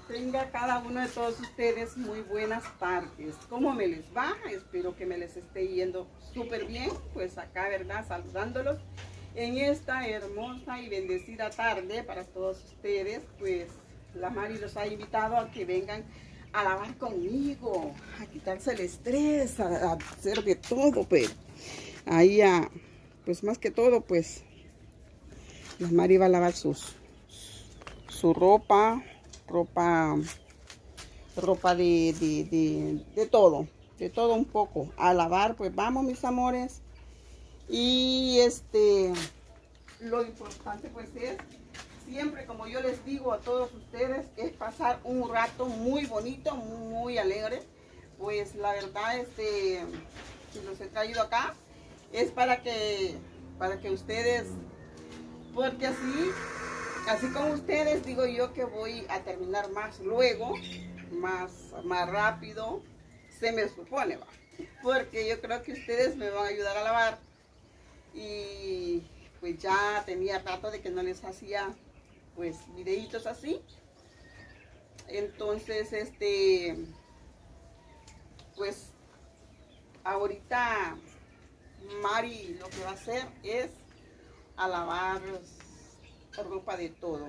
Tenga cada uno de todos ustedes muy buenas tardes. ¿Cómo me les va? Espero que me les esté yendo súper bien. Pues acá, ¿verdad? Saludándolos en esta hermosa y bendecida tarde para todos ustedes. Pues la Mari los ha invitado a que vengan a lavar conmigo, a quitarse el estrés, a hacer de todo, pues. Ahí, pues más que todo, pues la Mari va a lavar su ropa de todo un poco a lavar. Pues vamos, mis amores, y lo importante pues es siempre, como yo les digo a todos ustedes, es pasar un rato muy bonito, muy alegre. Pues la verdad, si los he traído acá es para que ustedes, porque así como ustedes, digo yo que voy a terminar más luego, más rápido, se me supone, ¿va? Porque yo creo que ustedes me van a ayudar a lavar. Y pues ya tenía rato de que no les hacía pues videitos así. Entonces, pues ahorita Mari lo que va a hacer es a lavar ropa de todo.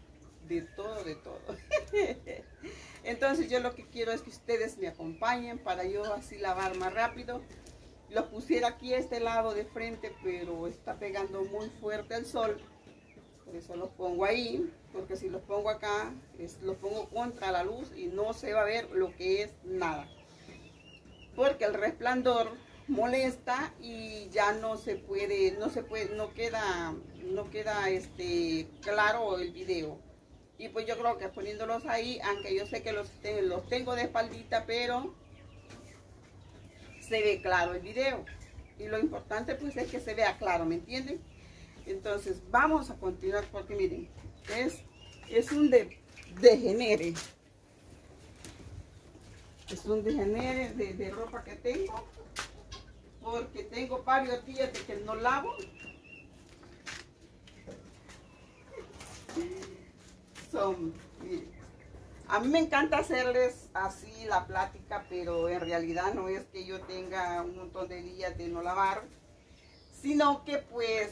Entonces yo lo que quiero es que ustedes me acompañen para yo así lavar más rápido. Lo pusiera aquí a este lado de frente, pero está pegando muy fuerte el sol, por eso los pongo ahí, porque si los pongo acá, los pongo contra la luz y no se va a ver lo que es nada, porque el resplandor molesta y ya no queda claro el video. Y pues yo creo que poniéndolos ahí, aunque yo sé que los tengo de espaldita, pero se ve claro el video. Y lo importante pues es que se vea claro, ¿me entienden? Entonces vamos a continuar, porque miren, es un degenere. Es un degenere de ropa que tengo, porque tengo varios días de que no lavo. Miren, a mí me encanta hacerles así la plática, pero en realidad no es que yo tenga un montón de días de no lavar, sino que pues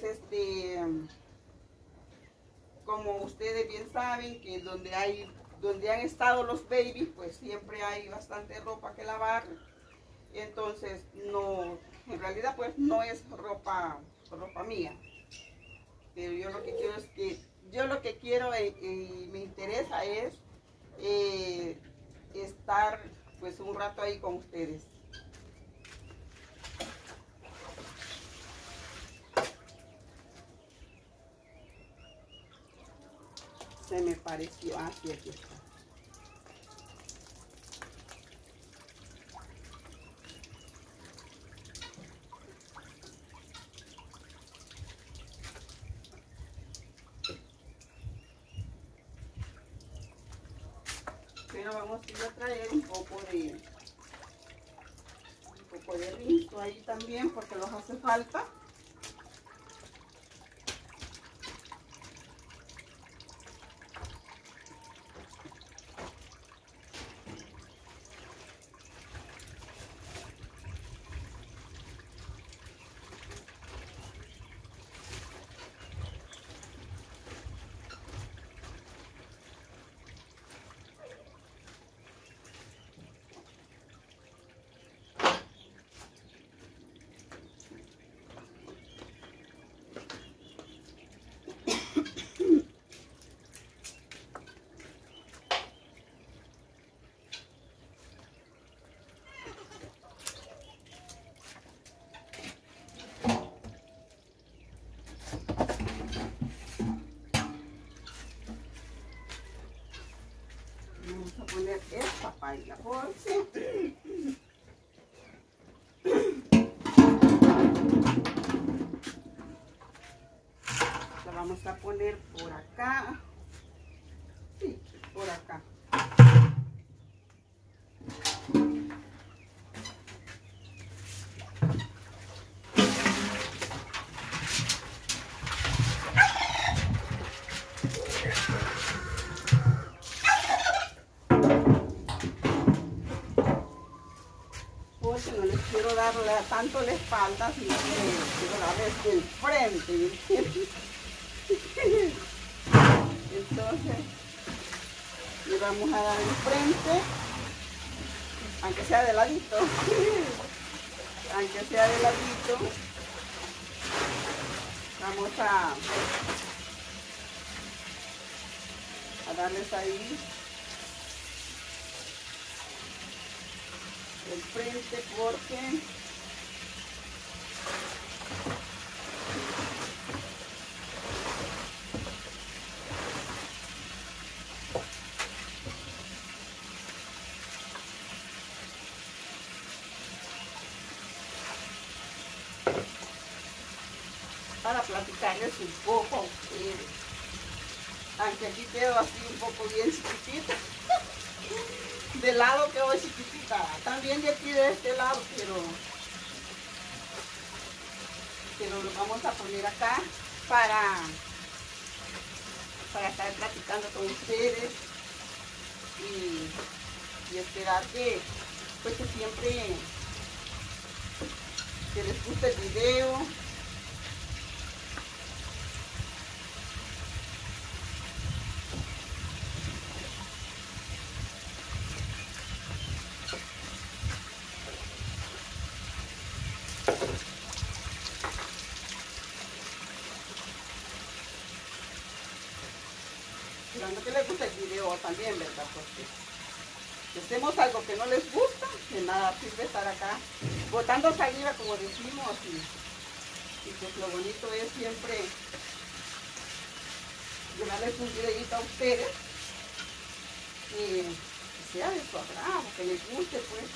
como ustedes bien saben, que donde han estado los babies, pues siempre hay bastante ropa que lavar. Entonces no, en realidad pues no es ropa mía, pero yo lo que quiero y me interesa es estar pues un rato ahí con ustedes. Se me pareció, aquí está. Pero vamos a traer un poco de rizo ahí también, porque los hace falta. Vamos a poner esta paila porque la vamos a poner por acá. Sí, por acá. darle tanto la espalda, sino que quiero darle desde el frente, ¿me entiendes? Entonces, le vamos a dar el frente, aunque sea de ladito, aunque sea de ladito, vamos a darles ahí el frente porque para platicarles un poco a ustedes, aunque aquí quedo así un poco bien chiquitita. De lado quedó chiquitita, también de aquí de este lado, pero lo vamos a poner acá para estar platicando con ustedes y esperar que pues que siempre que les guste el video. Esperando que les guste el video también, ¿verdad? Porque si hacemos algo que no les gusta, de nada sirve estar acá botando saliva, como decimos, y pues lo bonito es siempre llevarles un videito a ustedes que sea de su agrado, que les guste, pues.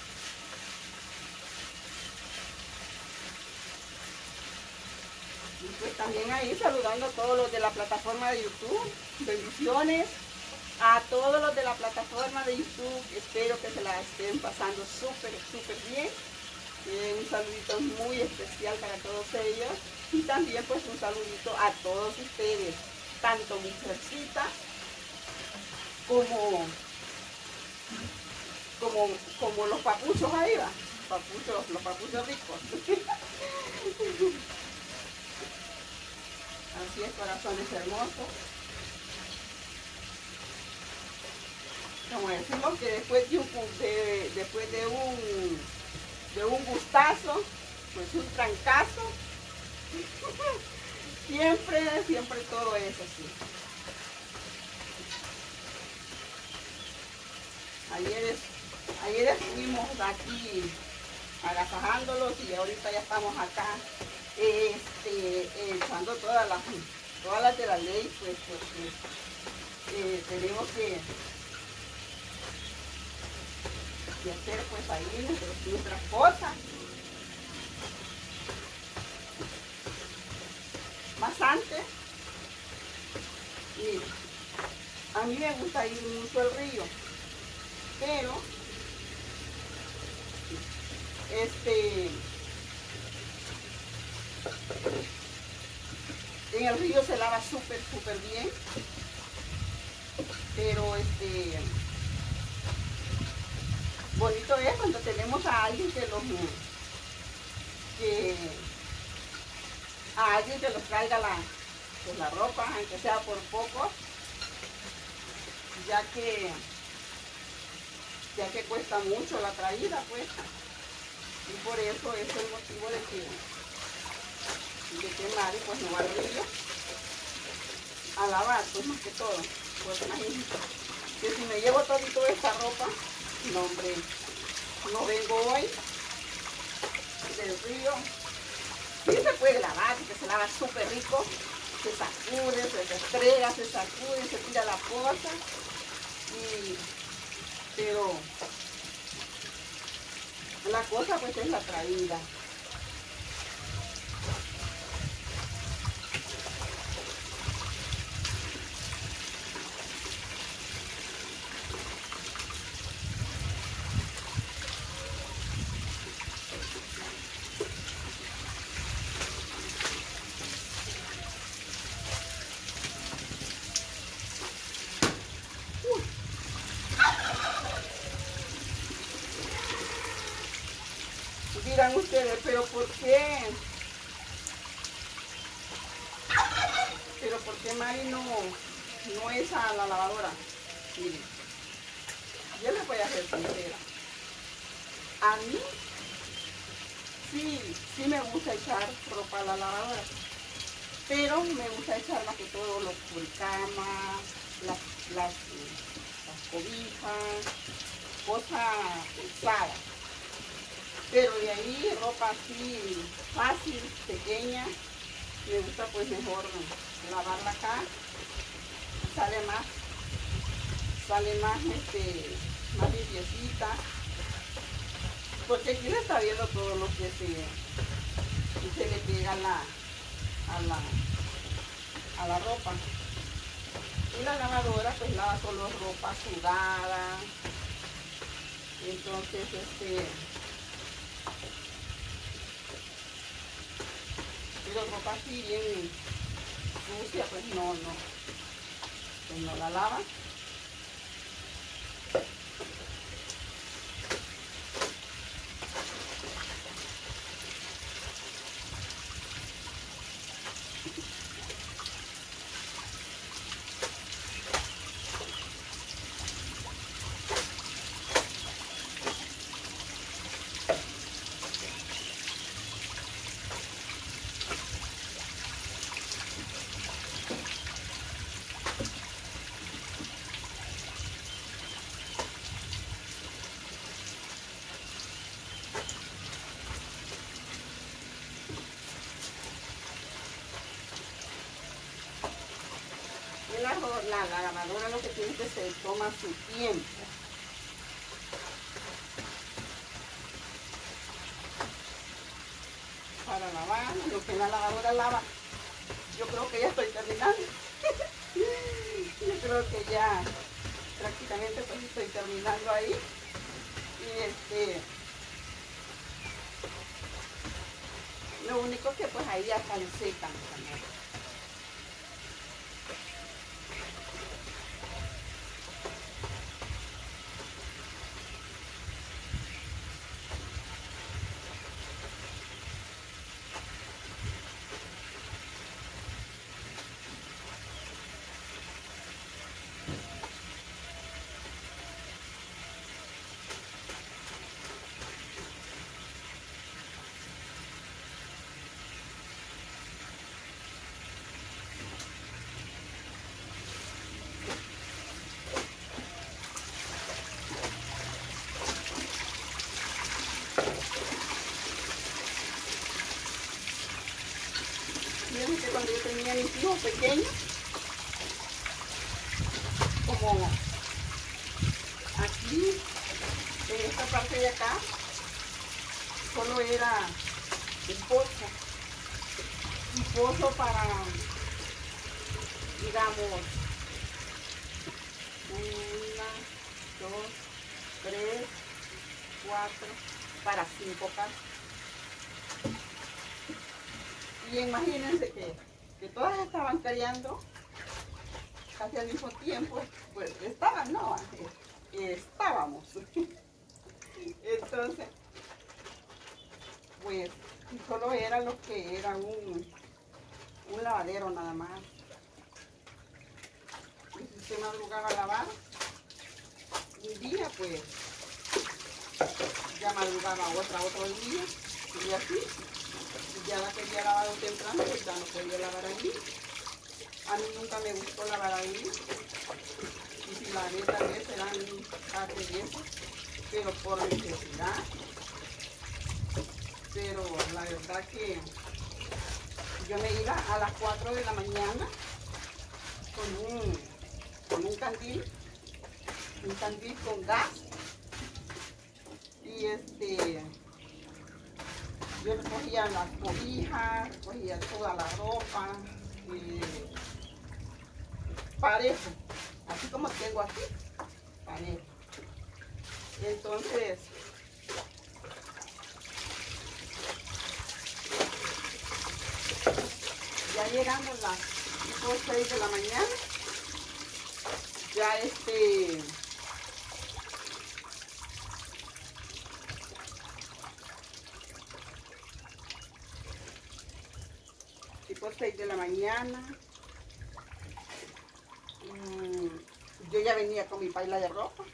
Y pues también ahí saludando a todos los de la plataforma de YouTube. Bendiciones a todos los de la plataforma de YouTube. Espero que se la estén pasando súper bien. Un saludito muy especial para todos ellos. Y también pues un saludito a todos ustedes, tanto mujercitas como los papuchos ahí, va. Los papuchos ricos. Así es, corazones hermosos. Como decimos que después de un gustazo, pues un trancazo. siempre todo es así. Ayer estuvimos aquí agasajándolos y ahorita ya estamos acá echando todas las de la ley, pues porque tenemos que hacer pues ahí nuestras cosas. Más antes, y a mí me gusta ir mucho al río, pero en el río se lava súper bien, pero bonito es cuando tenemos a alguien que los traiga la ropa, aunque sea por poco, ya que cuesta mucho la traída, pues, y por eso es el motivo de que Mari pues no va al río a lavar, pues más que todo. Pues imagínense que si me llevo toda esta ropa, no hombre, no vengo hoy del río. Sí se puede lavar, porque se lava súper rico, se sacude, se restrega, se sacude, se tira la cosa, pero la cosa pues es la traída. Dirán ustedes, ¿pero por qué? ¿Pero por qué Mari no es a la lavadora? Miren, yo les voy a ser sincera. A mí sí me gusta echar ropa a la lavadora, pero me gusta echar más que todo los cubrecamas, las cobijas, cosas usadas. Pero de ahí ropa así fácil, pequeña, me gusta pues mejor lavarla acá. Sale más más limpiecita. Porque aquí se está viendo todo lo que se le pega a la ropa. Y la lavadora pues lava solo ropa sudada. Entonces pero ropa así bien sucia pues no la lava. La lavadora lo que tiene que se toma su tiempo. Para lavar, lo que la lavadora lava. Yo creo que ya estoy terminando. Yo creo que ya prácticamente pues estoy terminando ahí. Y lo único que pues ahí ya están secas también. Fíjense que cuando yo tenía mis hijos pequeños, como aquí, en esta parte de acá, solo era el pozo para, digamos, 1, 2, 3, 4, para 5 casas. Y imagínense que todas estaban criando casi al mismo tiempo, pues estábamos. Entonces, pues solo era lo que era un lavadero nada más. Y si usted madrugaba a lavar, un día pues ya madrugaba otro día, y así. Ya la que había lavado temprano, pues ya no podía lavar allí. A mí nunca me gustó lavar allí. Y si lavé tal vez eran un par de veces, pero por necesidad. Pero la verdad que yo me iba a las 4 de la mañana con un candil con gas. Y yo recogía las cobijas, recogía toda la ropa, parejo, así como tengo aquí, parejo. Entonces, ya llegando a las 6 de la mañana, ya mañana. Yo ya venía con mi paila de ropa.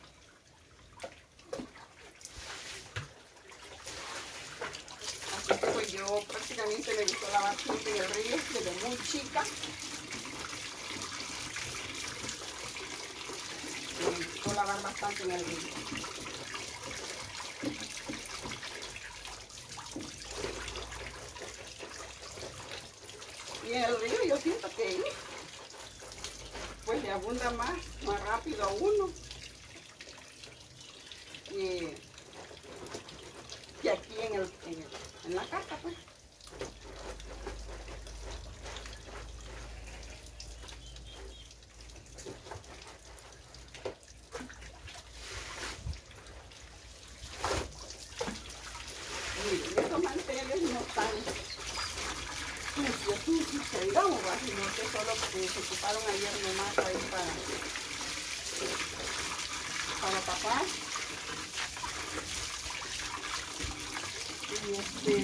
Así que pues yo prácticamente me gustó lavar siempre en el río desde muy chica. Me gustó lavar bastante en el río. Y en el río yo siento que pues le abunda más rápido a uno que aquí en la casa, pues. Miren, estos manteles no están sucios, que digamos, sino que solo se ocuparon ayer nomás ahí para tapar. Y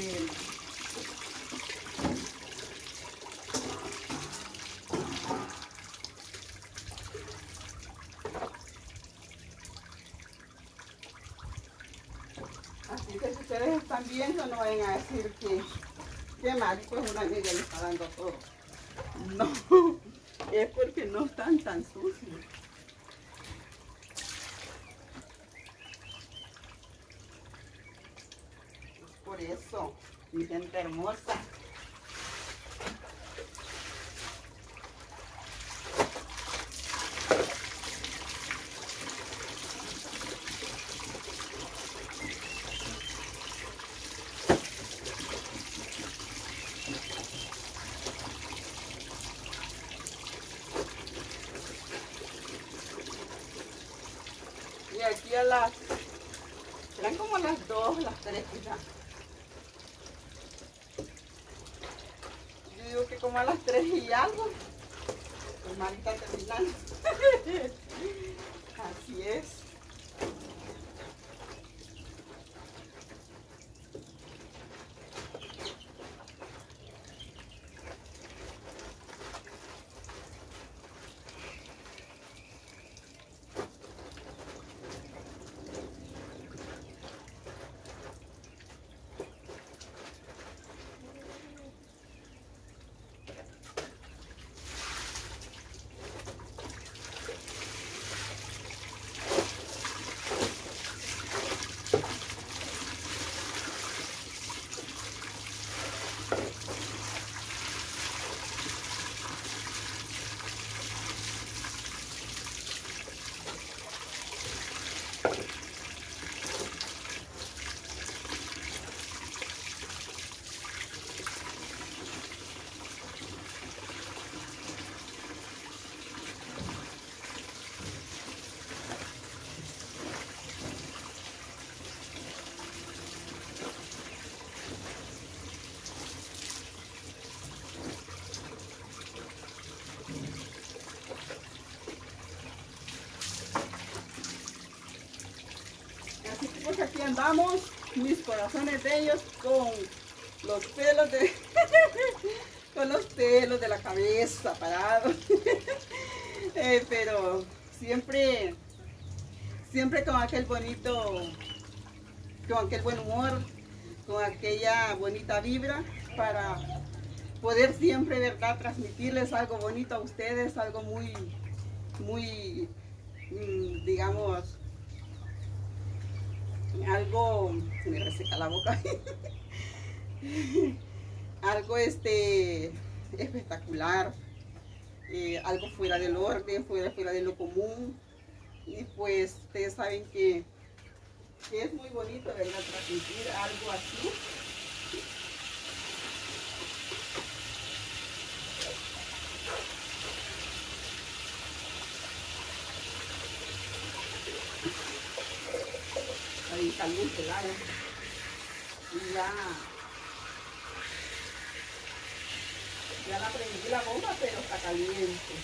así que si ustedes están viendo, no vayan a decir que mal, pues una amiga le está dando todo. No, es porque no están tan sucios. Por eso, mi gente hermosa. Y aquí serán como las 2, las 3 quizás. Yo digo que como a las 3 y algo, pues Marita terminando. Así es. Así que pues aquí andamos, mis corazones bellos, con los pelos de con los pelos de la cabeza parados. Pero siempre con aquel bonito, con aquel buen humor, con aquella bonita vibra, para poder siempre, ¿verdad?, transmitirles algo bonito a ustedes, algo muy, digamos, algo, se me reseca la boca, algo espectacular, algo fuera del orden, fuera de lo común. Y pues ustedes saben que es muy bonito, ¿verdad?, transmitir algo así. Ahí caliente el agua. Y ya la prendí la bomba, pero está caliente.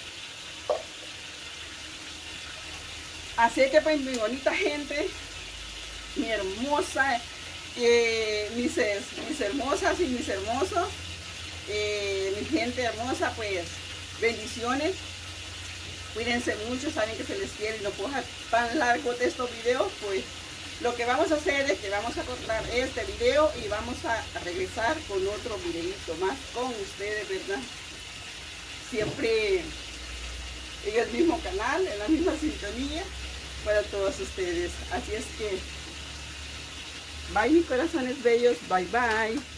Así que pues mi bonita gente, mi hermosa, mis hermosas y mis hermosos, mi gente hermosa, pues bendiciones. Cuídense mucho, saben que se les quiere y no puedo dejar tan largo de estos videos. Pues lo que vamos a hacer es que vamos a cortar este video y vamos a regresar con otro videito más con ustedes, ¿verdad? Siempre en el mismo canal, en la misma sintonía para todos ustedes. Así es que bye mis corazones bellos, bye bye.